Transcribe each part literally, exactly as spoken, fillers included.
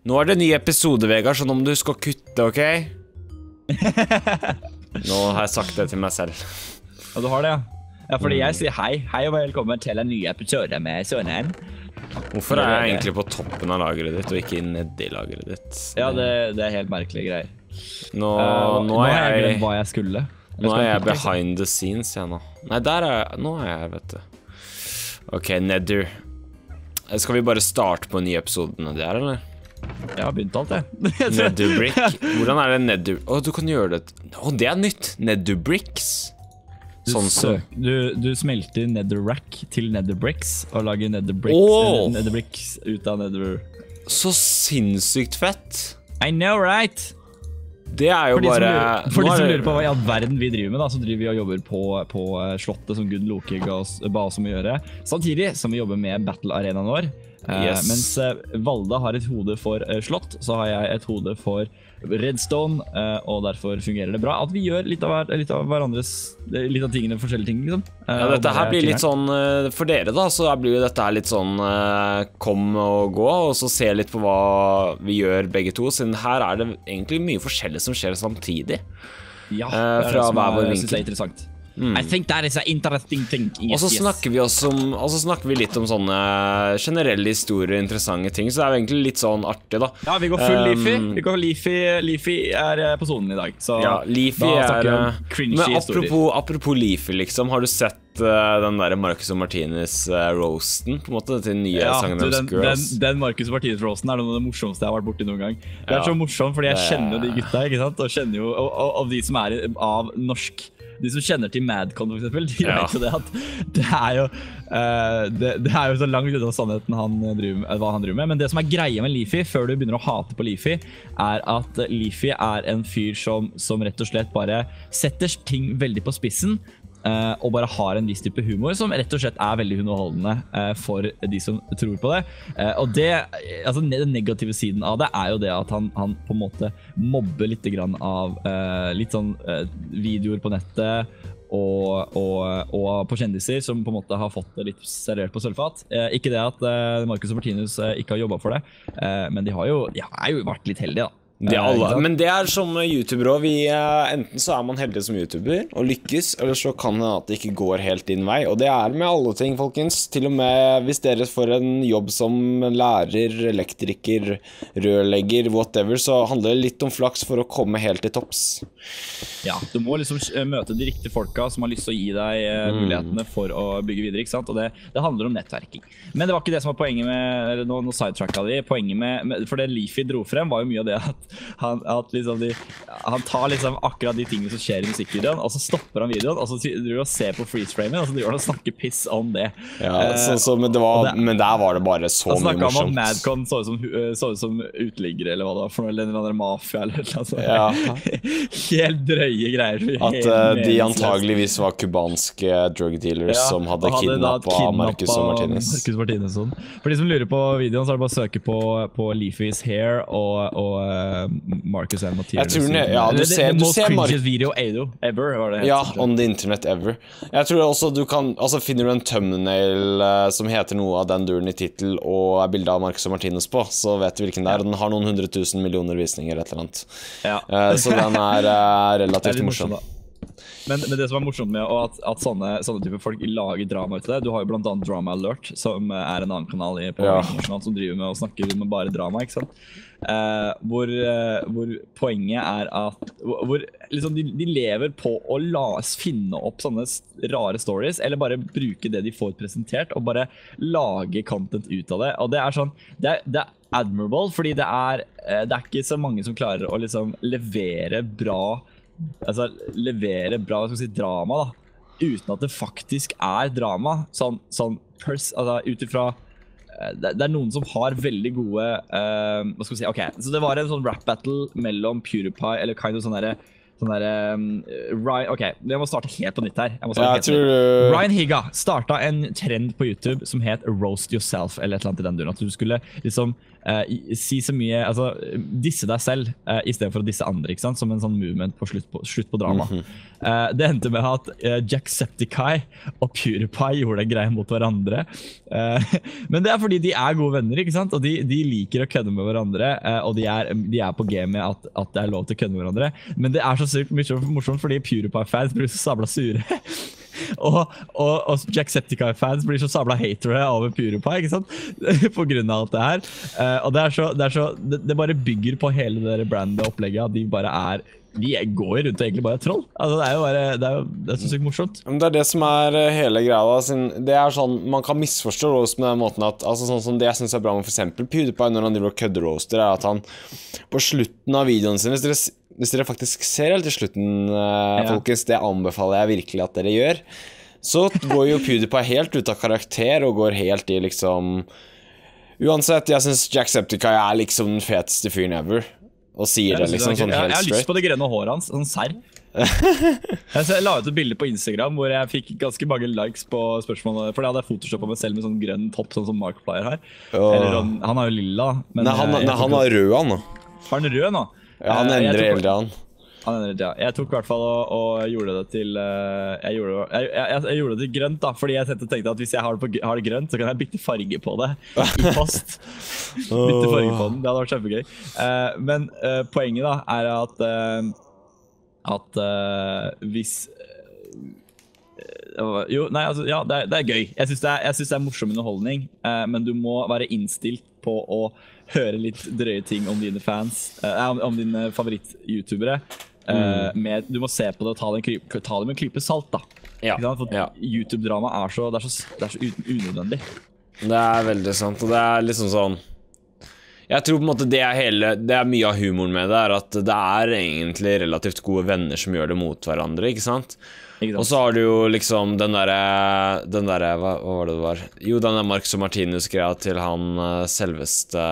Nå er det ny episode, Vegard, så nå må du huske å kutte, ok? Nå har jeg sagt det til meg selv. Ja, du har det, ja. Ja, fordi jeg sier hei, hei og velkommen til en ny episode med Sønnen. Hvorfor er jeg egentlig på toppen av lageret ditt, og ikke nedi lageret ditt? Ja, det, det er helt merkelige greier. Nå, uh, nå er jeg... jeg glemt hva jeg skulle. Nå er jeg behind the scenes, jeg nå. Nei, der er jeg, nå er jeg, vet du. Ok, Nether. Skal vi bare starte på en ny episode nedi her, eller? Jeg har begynt alt, det. Nether brick. Hvordan er det Nether? Åh, du kan gjøre det. Åh, det er nytt. Nether bricks. Sånn så. Du, du smelter netherrack til netherbricks og lager netherbricks, oh! netherbricks ut av nether. Så sinnssykt fett. I know, right? Det er jo for bare... Lurer, for de som lurer på hva i all verden vi driver med, da, så driver vi og jobber på, på slottet som Gud Loke ga oss, ba oss om å gjøre. Samtidig som vi jobber med Battle Arenaen vår. Yes. Uh, mens uh, Valda har et hode for uh, slott, så har jeg et hode for redstone, uh, og derfor fungerer det bra at vi gjør litt av, litt av hverandres, litt av tingene, forskjellige ting, liksom. Uh, ja, dette her blir litt sånn, uh, for dere da, så blir jo dette her litt sånn uh, kom og gå, og så se litt på hva vi gjør begge to, siden her er det egentlig mye forskjellig som skjer samtidig. Ja, uh, det er fra det som hver vår er, vinkel. synes jeg er interessant. Mm. I think that is an interesting thing. Og så snakker vi også om, og så snakker vi litt om sånne generelle historier, interessante ting, så det er jo egentlig litt sånn artig da. Ja, vi går full um, Leafy. Vi går Leafy, Leafy er på sonen i dag. Så ja, Leafy er... Men apropos, apropos Leafy, liksom, har du sett uh, den der Marcus og Martinez uh, roasten, på en måte, til nye ja, Sangenhems Girls? Den, den Marcus og Martinez roasten er noe av det morsomste jeg har vært borti noen gang. Det er ja, så morsomt, fordi jeg kjenner jo de gutta, ikke sant? Og kjenner jo, og, og, og de som er av norsk... De som kjenner til Madcon for eksempel, de ja. vet jo det at det er jo, uh, det, det er jo så langt ut av sannheten han driver med, hva han driver med. Men det som er greia med Leafy, før du begynner å hate på Leafy, er at Leafy er en fyr som, som rett og slett bare setter ting veldig på spissen, Uh, og bare har en viss type humor som rett og slett er veldig underholdende uh, for de som tror på det. Uh, og det, altså den negative siden av det er jo det at han, han på en måte mobber litt grann av uh, litt sånn uh, videoer på nettet og, og, og på kjendiser som på en måte har fått det litt servert på sølvfat. Uh, ikke det at uh, Marcus og Martinus uh, ikke har jobbet for det, uh, men de har jo, de har jo vært litt heldige da. Det er alle. Men det er som YouTuber også. Vi, enten så er man heldig som YouTuber og lykkes, eller så kan det at det ikke går helt din vei. Og det er med alle ting, folkens. Til og med hvis dere får en jobb som lærer, elektriker, rørlegger, whatever, så handler det litt om flaks for å komme helt til topps. Ja, du må liksom møte de riktige folka som har lyst til å gi deg mm. mulighetene for å bygge videre, ikke sant? Og det, det handler om nettverking. Men det var ikke det som var poenget med, eller nå, nå sidetracka de, poenget med, med, for det Leafy dro frem var jo mye av det at Han, at liksom de, han tar liksom akkurat de tingene som skjer i musikkvideoen, og så stopper han videoen, og så driver han og ser på freeze-framen, og så driver han og snakker piss om det. Ja, så, så, men, det var, det, men der var det bare så mye morsomt. Han snakket om at Madcon så ut som, så ut som utliggere, eller hva det var for noe, eller en eller annen mafia, eller noe sånt. Ja. Helt drøye greier. At uh, de antageligvis var kubanske drug dealers ja, som hadde, hadde kidnappet Marcus og Martinez. Marcus Martinez sånn. For de som lurer på videoen, så er det bare å søke på, på Leafy's hair og, og uh, Marcus and Martinez. Jeg tror det, ja, du det, ser, det, du ser Marcus video ever, var det ja, on the internet ever. Jeg tror også du kan, altså finner du en thumbnail uh, som heter noe av den duren i titel og er bildet av Marcus og Martinez på, så vet du hvilken det er. Den har noen hundre tusen millioner visninger et eller annet. Ja. Uh, så den er uh, relativt er morsom. morsom Men, men det som er morsomt med at, at sånne, sånne type folk lager drama ut av det, du har jo blant annet Drama Alert, som er en annen kanal i, på ja. internasjonalt som driver med å snakke med bare drama, ikke sant? Uh, hvor, uh, hvor poenget er at hvor, liksom de, de lever på å la oss finne opp sånne rare stories, eller bare bruke det de får presentert, og bare lage content ut av det. Og det er sånn, det er, det er admirable, fordi det er, uh, det er ikke så mange som klarer å liksom levere bra Altså levere bra hva skal vi si, drama da, uten at det faktisk er drama. Sånn, sånn pers, altså, utifra, det, det er noen som har veldig gode uh, hva skal vi si, ok, så det var en sånn rap battle mellom PewDiePie, eller kind of sånn der, sånn der um, Ryan, ok, jeg må starte helt på nytt her jeg må ja, helt tror, uh... Ryan Higa startet en trend på YouTube som het Roast Yourself, eller et eller annet i den duren, at du skulle liksom uh, si så mye, altså disse deg selv uh, i stedet for å disse andre, ikke sant? Som en sånn movement på slutt på, slutt på drama. Mm-hmm. uh, det endte med at uh, Jacksepticeye og PewDiePie gjorde en greie mot hverandre. Uh, men det er fordi de er gode venner, ikke sant? Og de, de liker å kødde med hverandre, uh, og de er, de er på game med at, at det er lov til å kødde med hverandre. Men det er så sykt morsomt fordi PewDiePie-fans blir så sabla sure. Og, og, og Jacksepticeye-fans blir så sabla hatere over PewDiePie, ikke sant? På grunn av alt det her. Uh, og det er så, det, er så det, det bare bygger på hele det brandet opplegget at de bare er, de går rundt og egentlig bare er troll. Altså, det er jo bare, det er jo det er så sykt morsomt. Det er det som er hele greia da. Det er sånn, man kan misforstå roast med den måten at, altså sånn som det jeg synes er bra med for eksempel PewDiePie når han driver og kødder roaster, er at han på slutten av videoen sin, hvis dere Hvis dere faktisk ser helt til slutten, uh, ja. folkens, det anbefaler jeg virkelig at dere gjør, så går jo PewDiePie helt ut av karakter og går helt i liksom... Uansett, jeg synes Jacksepticeye er liksom den feteste fyren ever, og sier det liksom sånn helt straight. Jeg har lyst på det grønne håret hans, sånn serr. Jeg la ut et bilde på Instagram hvor jeg fikk ganske mange likes på spørsmålet, for det hadde jeg photoshoppet meg selv med sånn grønn topp, sånn som Markiplier har. Oh. Eller han, han har jo lilla. Men nei, han, nei, han har rød han nå. Har han rød nå? Ja, han endrer hele tiden. Han endrer, ja. Jeg tok i hvert fall og, og gjorde det til uh, jeg, gjorde, jeg, jeg, jeg gjorde det til grønt da, fordi jeg tenkte at hvis jeg har det, på, har det grønt, så kan jeg bytte farge på det i post. Bytte farge på den, det hadde vært kjempegøy. Uh, men uh, poenget da er at uh, at uh, hvis uh, jo, nei, altså, ja, det er, det er gøy. Jeg synes det er, jeg synes det er morsom underholdning, uh, men du må være innstilt på å høre litt drøye ting om dine fans, uh, om, om dine favoritt-youtubere. Uh, med, du må se på det og ta det, en, ta det med en klype salt da. Ja. For ja. YouTube-drama er så, det er så, det er så unødvendig. Det er veldig sant, og det er liksom sånn jeg tror på en måte det er hele det er mye av humoren med det er at det er egentlig relativt gode venner som gjør det mot hverandre, ikke sant? Ikke sant? Og så har du jo liksom den der den der, hva, hva var det det var? Jo, den der Marcus og Martinus greia til han selveste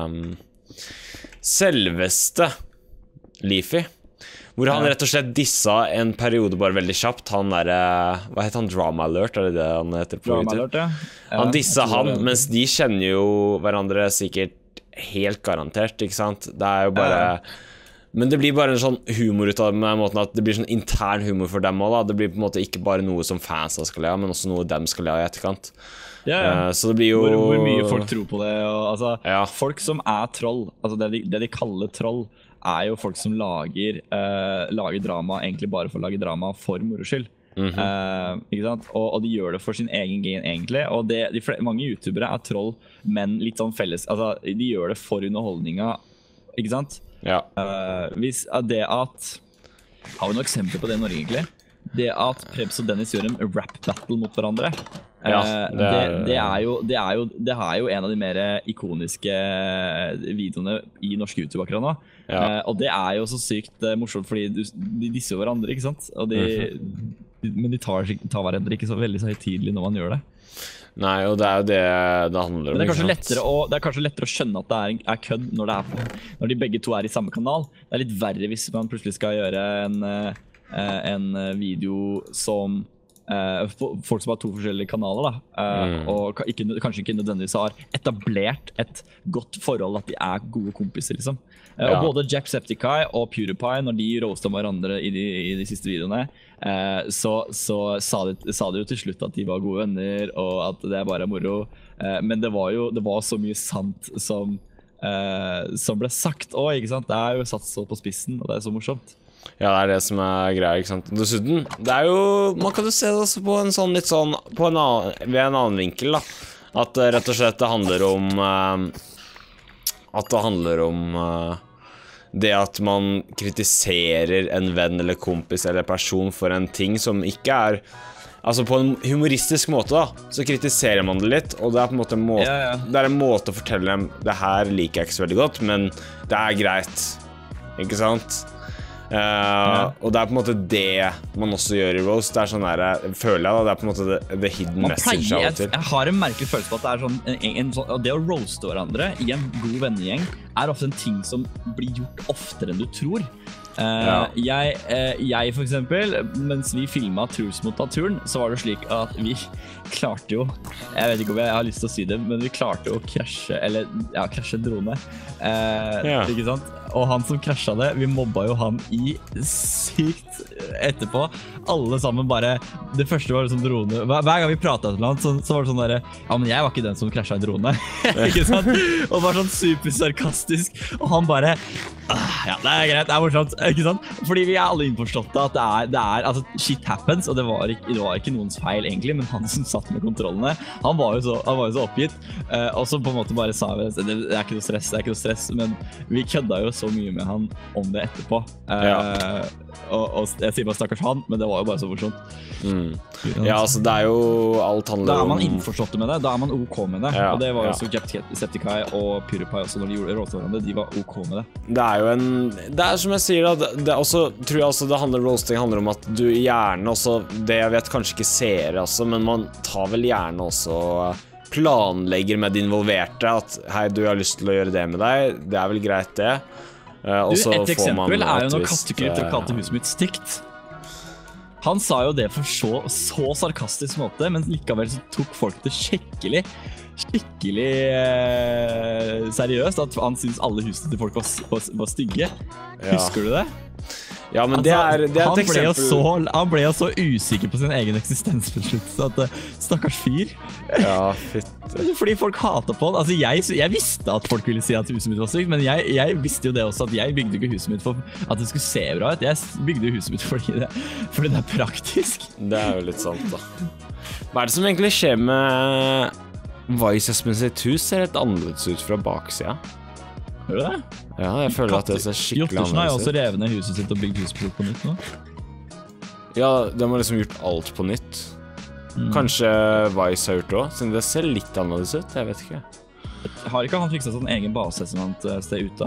selveste Leafy, hvor han rett og slett dissa en periode bare veldig kjapt. Han der, hva heter han? Drama Alert, er det det han heter på Drama Alert, ja. Han dissa han, mens de kjenner jo hverandre sikkert helt garantert, ikke sant? Det er jo bare men det blir bare en sånn humor ut av det med måten at det blir sånn intern humor for dem også da. Det blir på en måte ikke bare noe som fansa skal le av, men også noe dem skal le av i etterkant. Ja, ja. Uh, så det blir jo hvor, hvor mye folk tror på det og, altså, ja. Folk som er troll, altså det de, det de kaller troll er jo folk som lager, uh, lager drama egentlig bare for å lage drama for moro skyld. Mm-hmm. uh, ikke sant? Og, og de gjør det for sin egen gain egentlig. Og det, de flere, mange youtubere er troll, men litt sånn felles. Altså, de gjør det for underholdninga, ikke sant? Ja. Uh, hvis det at har vi noen eksempler på det i Norge egentlig? Det at Prebz og Dennis gjør en rap battle mot hverandre. Ja, det, er, det, det, er jo, det, er jo, det er jo en av de mer ikoniske videoene i norsk YouTube akkurat nå. Ja. Uh, og det er jo så sykt uh, morsomt fordi du, de disser hverandre, ikke sant? Og de, mm-hmm. de, men de tar, tar hverandre ikke så veldig så høytidelig når man gjør det. Nei, og det er jo det det handler om. Men det er kanskje lettere å, det er kanskje lettere å skjønne at det er, er kødd når, det er, når de begge to er i samme kanal. Det er litt verre hvis man plutselig skal gjøre en, en video som Uh, folk som har to forskjellige kanaler da, uh, mm. og ikke, kanskje ikke nødvendigvis har etablert et godt forhold, at de er gode kompiser liksom. uh, ja. Og både Jacksepticeye og PewDiePie, når de roastet hverandre i de, i de siste videoene, uh, så, så sa, de, sa de jo til slutt at de var gode venner og at det bare er moro, uh, men det var jo det var så mye sant som, uh, som ble sagt også, ikke sant? Det er jo satt så på spissen, og det er så morsomt. Ja, det er det som er greia, ikke sant? Dessuten, det er jo, man kan jo se det også på en sånn litt sånn, på en annen, ved en annen vinkel da. At uh, rett og slett det handler om, uh, at det handler om uh, det at man kritiserer en venn eller kompis eller person for en ting som ikke er, altså på en humoristisk måte da, så kritiserer man det litt, og det er på en måte en måte, ja, ja. Det er en måte å fortelle dem, det her liker jeg ikke så veldig godt, men det er greit, ikke sant? Uh, ja. Og det er på en måte det man også gjør i roast. Det er sånn der, føler jeg da, det er på en måte the, the hidden man message pleier, jeg, jeg har en merkelig følelse på at det er sånn, en, en, sånn det å roaste hverandre i en god vennegjeng er ofte en ting som blir gjort oftere enn du tror. Uh, ja. jeg, uh, jeg for eksempel, mens vi filmet Truls mot naturen, så var det slik at vi klarte jo, jeg vet ikke om jeg, jeg har lyst til å si det, men vi klarte å krasje, eller ja, krasje drone. Uh, ja. Ikke sant? Og han som krasjet det, vi mobba jo han i sykt etterpå. Alle sammen bare, det første var sånn drone, hver, hver gang vi pratet et eller annet, så, så var det sånn der, ja, men jeg var ikke den som krasjet en drone. Ikke sant? Og var sånn super sarkastisk, og han bare, ja, det er greit, det er morsomt, ikke sant? Fordi vi er alle innforståtte at det er, det er, altså, shit happens, og det var ikke, det var ikke noens feil egentlig, men han som satt med kontrollene, han var jo så, han var jo så oppgitt, uh, og så på en måte bare sa vi, det, det er ikke noe stress, det er ikke noe stress, men vi kødda jo så mye med han om det etterpå. Uh, ja. og, og jeg sier bare stakkars han, men det var jo bare så morsomt. Mm. Ja, altså det er jo alt handler om... Da er man innforstått med det, da er man ok med det. Ja, og det var jo ja. så Jacksepticeye og PewDiePie også når de gjorde roaste hverandre, de var ok med det. Det er jo en... Det er som jeg sier da, det er også, tror jeg også det handler, roasting handler om at du gjerne også, det jeg vet kanskje ikke ser altså, men man tar vel gjerne også planlegger med de involverte at hei, du har lyst til å gjøre det med deg, det er vel greit det. Uh, du, et eksempel er jo når Kattekrypt kalte huset mitt stygt. Han sa jo det for så, så sarkastisk måte, men likevel så tok folk det skikkelig, skikkelig eh, seriøst, at han synes alle husene til folk var, var, var stygge. Ja. Husker du det? Ja, men det er, det er han et eksempel. Ble jo så, han ble jo så usikker på sin egen eksistens på slutt, så at uh, stakkars fyr. Ja, fitt. Fordi folk hatet på han. Altså, jeg, jeg visste at folk ville si at huset mitt var sykt, men jeg, jeg visste jo det også at jeg bygde ikke huset mitt for at det skulle se bra ut. Jeg bygde jo huset mitt fordi det, fordi det er praktisk. Det er jo litt sant, da. Hva er det som egentlig skjer med Vice Espen sitt hus? Ser helt annerledes ut fra baksida. Hører du det? Ja, jeg føler at det ser skikkelig annerledes ut. Jottersen har jo også revet ned huset sitt og bygd huset på nytt nå. Ja, de har liksom gjort alt på nytt. Mm. Kanskje Vice har gjort det også, siden det ser litt annerledes ut, jeg vet ikke. Har ikke han fikset en egen base som han sted ute?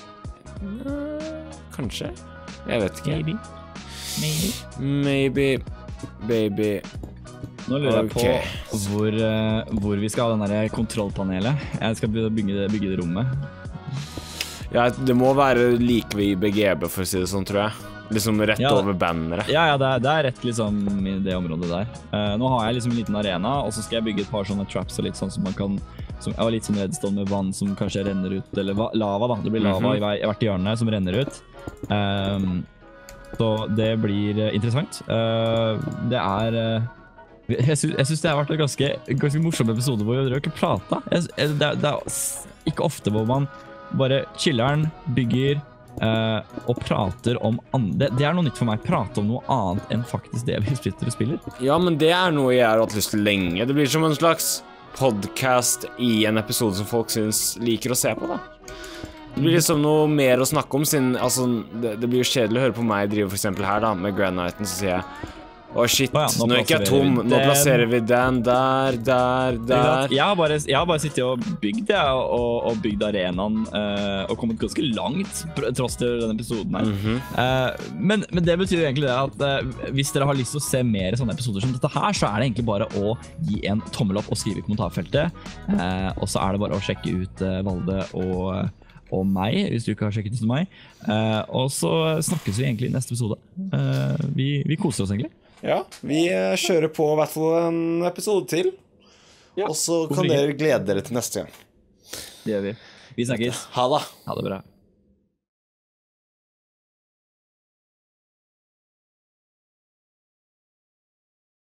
Kanskje. Jeg vet ikke. Maybe. Maybe. Maybe. Baby. Nå lurer jeg okay. på hvor, uh, hvor vi skal ha den der kontrollpanelet. Jeg skal bygge det, bygge det rommet. Ja, det må være like ved B G B for å si det sånn, tror jeg. Liksom rett ja, over bannere. Ja, ja det, er, det er rett liksom i det området der. Uh, nå har jeg liksom en liten arena, og så skal jeg bygge et par sånne traps og litt sånn som man kan... Som, jeg var litt sånn redstone med vann som kanskje renner ut, eller va, lava da. Det blir lava mm-hmm. i, hver, i hvert hjørne som renner ut. Um, så det blir uh, interessant. Uh, det er... Uh, jeg synes, jeg synes det har vært en ganske, ganske morsom episode hvor vi ikke pratet. Jeg, jeg, det, det er ikke ofte hvor man bare chiller'n, bygger uh, og prater om andre. Det er noe nytt for meg, prate om noe annet enn faktisk det vi sitter og spiller. Ja, men det er noe jeg har hatt lyst til lenge. Det blir som en slags podcast i en episode som folk synes liker å se på da. Det blir liksom noe mer å snakke om siden, altså, det, det blir jo kjedelig å høre på meg drive for eksempel her da, med Grand Knighten, så sier jeg Å shit, oh ja, nå, nå er ikke jeg tom, nå plasserer vi den der, der, der. Jeg har bare, jeg har bare sittet og bygd, ja, og, og bygd arenaen, uh, og kommet ganske langt, tross til denne episoden her. Mm-hmm. uh, men, men det betyr jo egentlig det at uh, hvis dere har lyst til å se mer sånne episoder som dette her, så er det egentlig bare å gi en tommel opp og skrive i kommentarfeltet. Uh, og så er det bare å sjekke ut uh, Valde og, og meg, hvis du ikke har sjekket ut meg. Uh, og så snakkes vi egentlig i neste episode. Uh, vi, vi koser oss egentlig. Ja, vi kjører på i hvert fall en episode til. Ja, og så kan dere glede dere til neste gang. Det gjør vi. Vi snakkes. Ha det. Ha det bra.